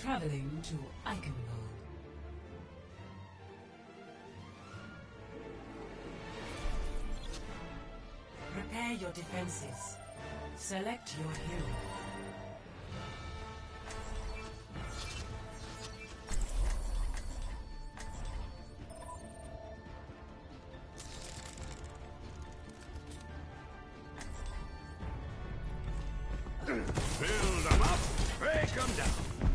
Traveling to Eichenwald. Prepare your defenses. Select your hero. Build them up, break them down.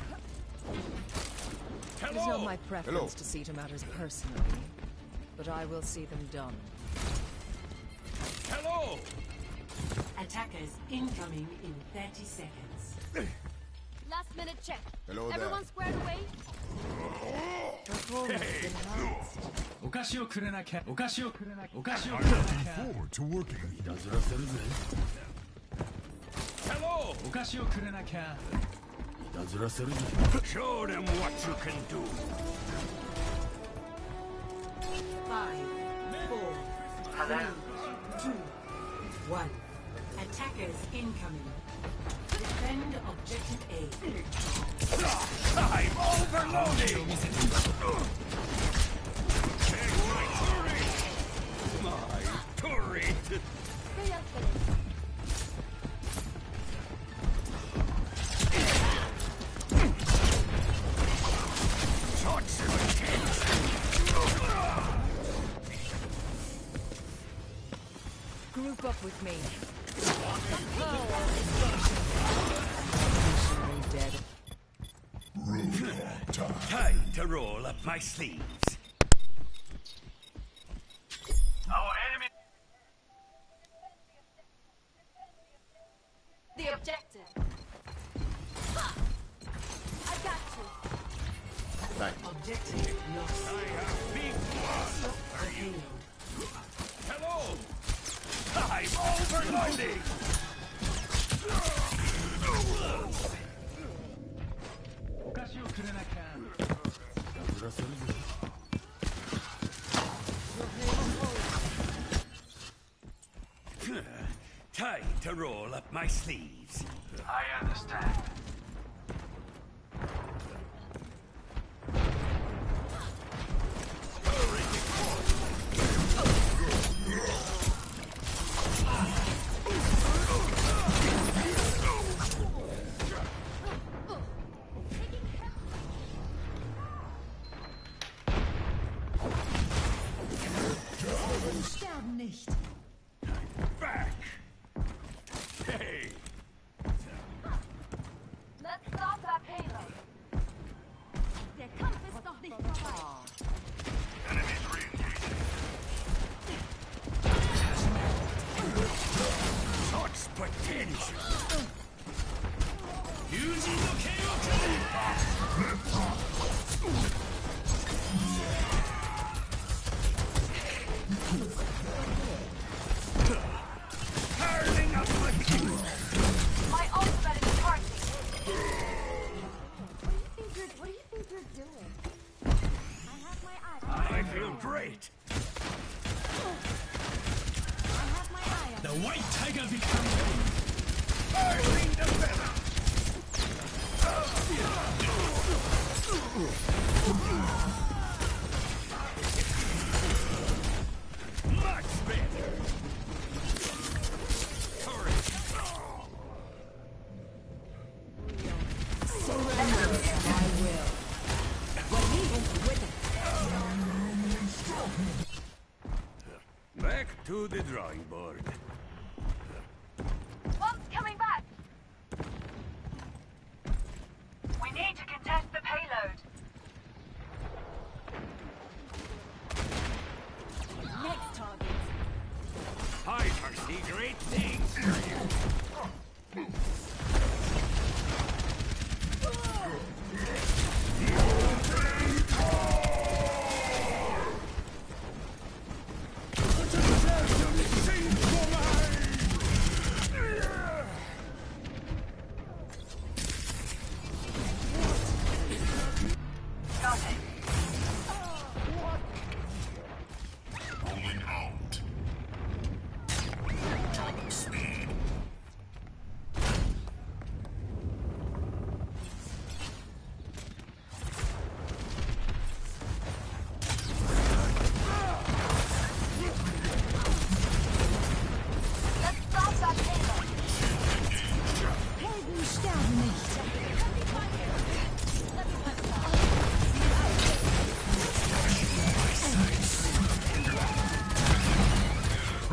It is not my preference to see to matters personally, but I will see them done. Hello! Attackers incoming in 30 seconds. Last minute check. Hello there. Everyone squared away? Hey! Forward to working. Hello! Show them what you can do. 5, 4, 3, 2, 1. Attackers incoming. Defend objective A. I'm overloading! My turret! Shots in the cage! Group up with me. Dead. Time to roll up my sleeves. Our enemy... The objective. Ha! I got you. Objective lost. I have big one. Are you? Hello! I'm overloading! Time to roll up my sleeves. I understand. Sterben nicht. Back! Hey! Let's stop that payload. Der Kampf ist noch nicht vorbei. Enemies re-engaging. Such potential! Using the Curling up my My ultimate is charging. What do you think you're doing? I have my eye. I feel great! I have my eye on. The white tiger becomes Curling the feather! Much better! Courage! Back to the drawing board. One's coming back. We need to contest the payload. Next target. I foresee great things for you. Got it. Rolling out. Target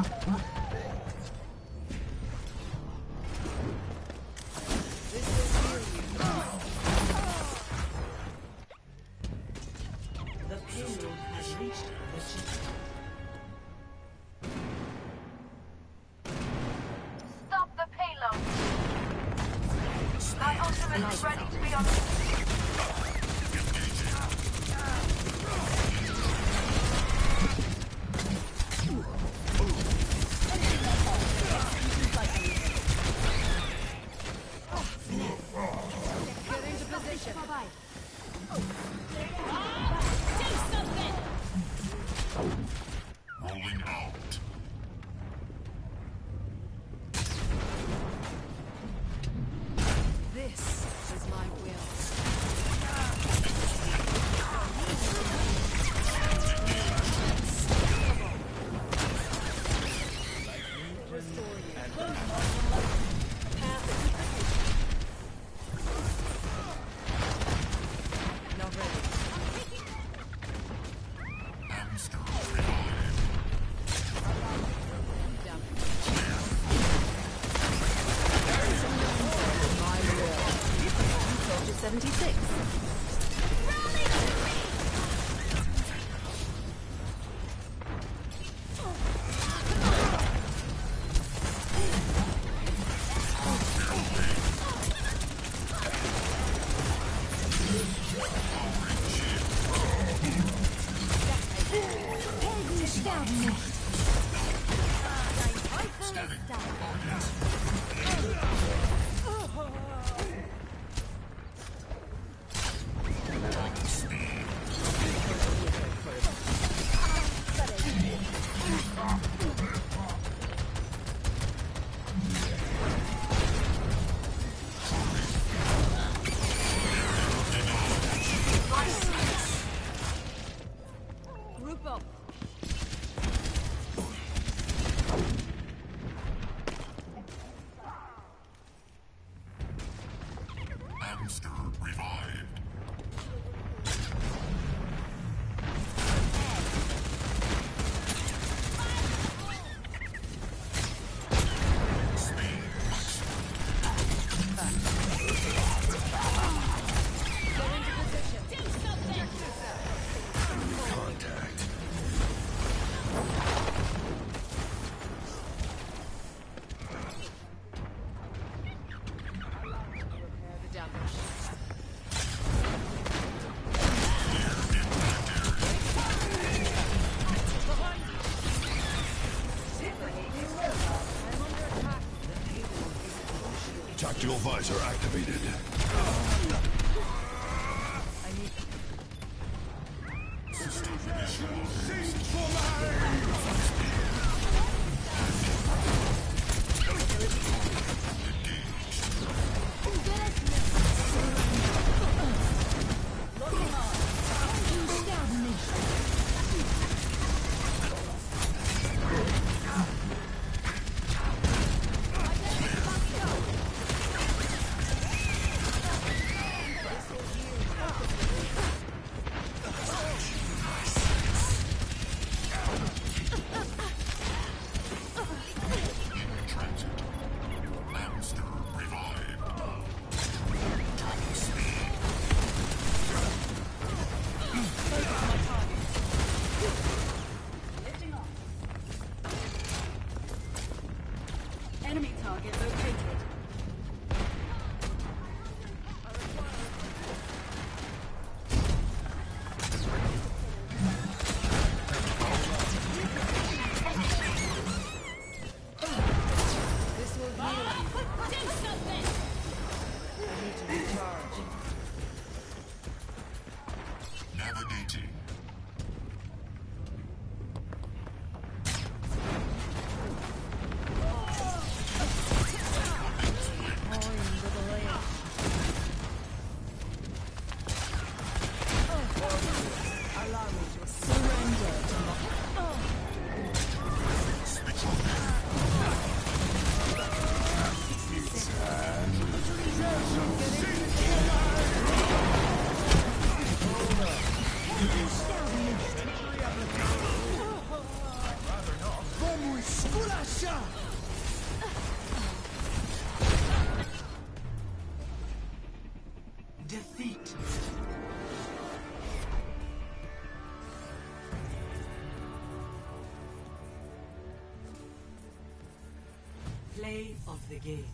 The payload has reached the ship. Stop the payload. My ultimate is ready to be on. Get into position. Rolling out. This is my will. Not ready. Hamster revived. My will. Soldier 76. Group up. Hamster revived. Speed Contact. Repair the damage. Tactical visor activated. I need Hamster revived. Double speed. Enemy target located. this will heal you. I need to recharge. Navigating. Defeat. Play of the game.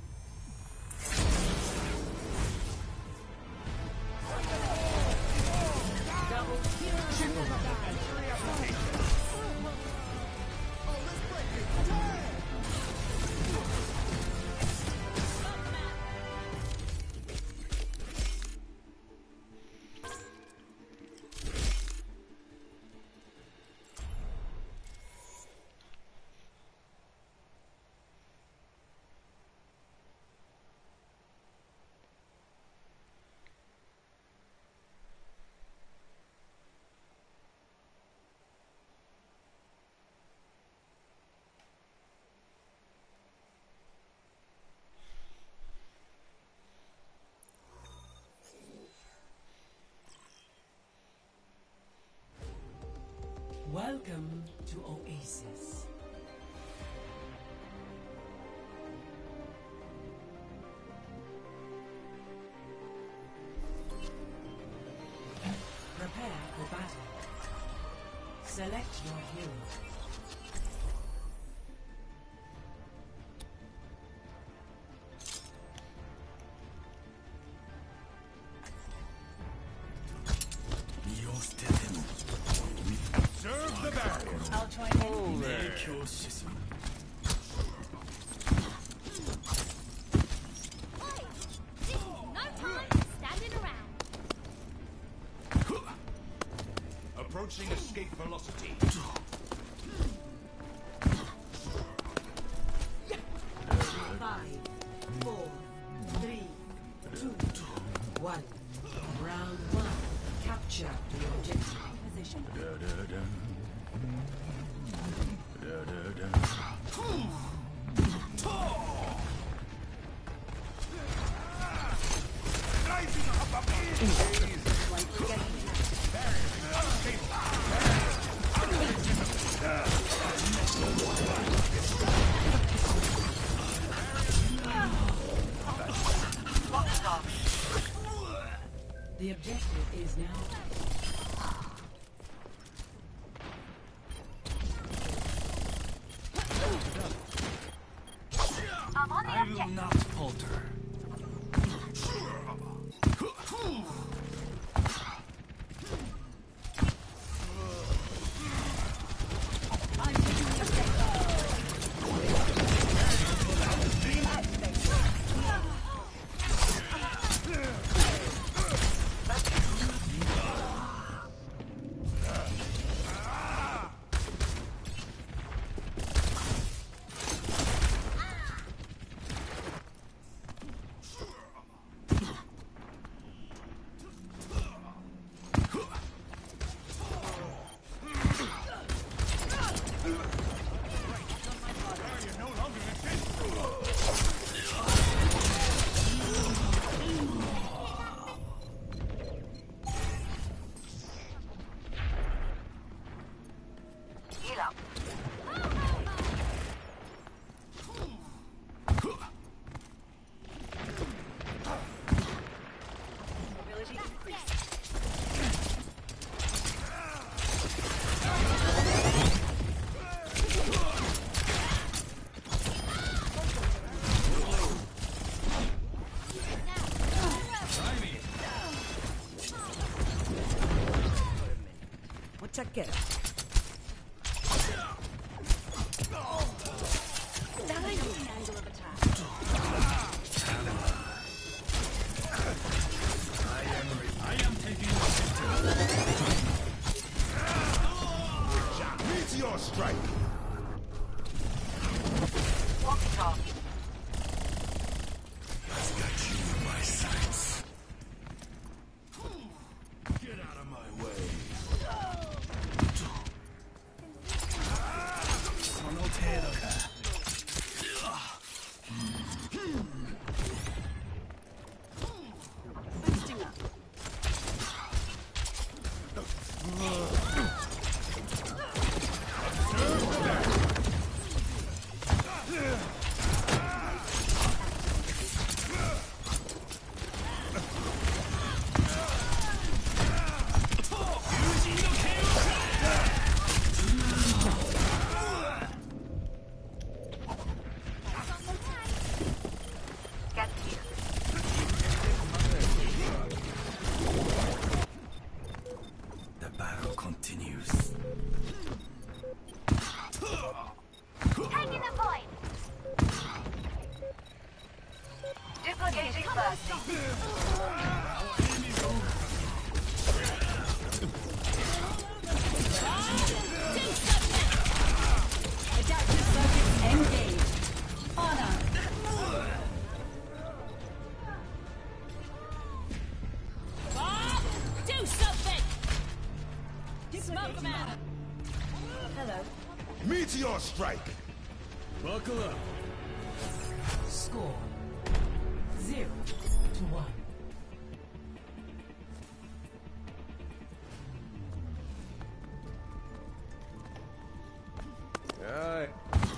Welcome to Oasis. Prepare for battle. Select your hero. Serve the battle. I'll try and Oi, this is no time standing around. Approaching escape velocity. 5, 4, 3, 2, 1. Round 1. Capture the objective. Position. The objective is now. I'm on the I will objective. not falter. I'm taking the objective. Check it. Angle of attack. I am taking meteor strike. I've got you in my sights. Get out of my way. Taking the point. Duplicating first. Adaptive circuits engaged. Honor. Bob, do something! Smoke him out! Hello. Meteor strike! Buckle up. Score 0-1. Alright.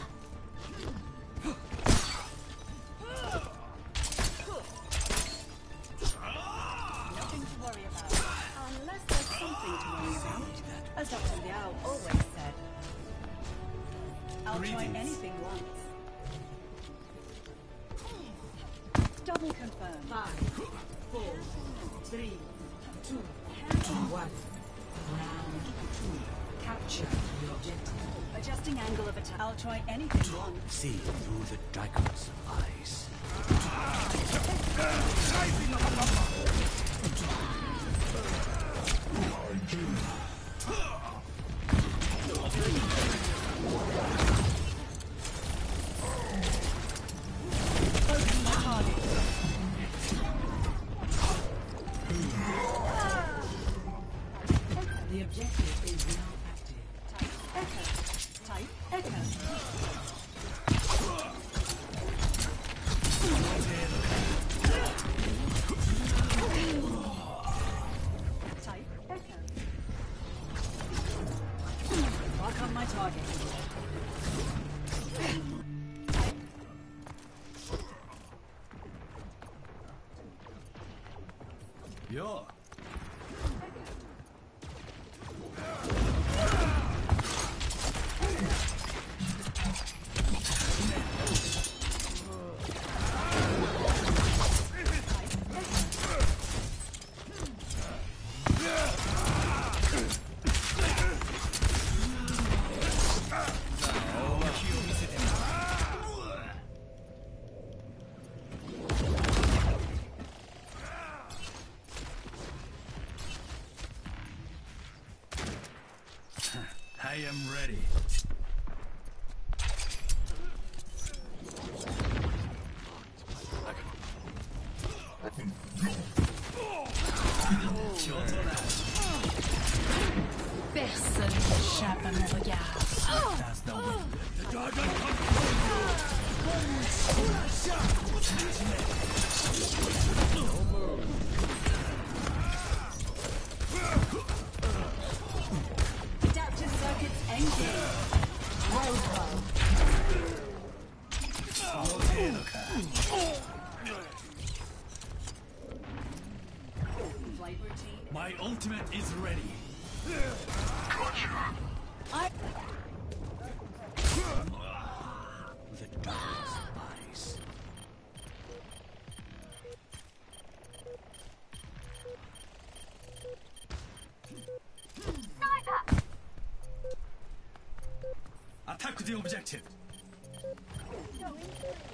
Nothing to worry about. Unless there's something to worry about. As Dr. Liao always said. I'll try Greetings. anything once. Double confirm. 5, 4, 3, 2, 1. Round 2. Capture the objective. Adjusting angle of attack. I'll try anything once. See through the dragon's eyes. Focus my target. The objective is now active. Type echo. Type echo. Mark on my target. Yo. I am ready. Personne n'échappe à mon regard. That's the wind. The dragon Adaptive circuits engaged. Roadblock. Flight routine. My ultimate is ready. I The dragon's eyes. Sniper! Attack the objective. Going through.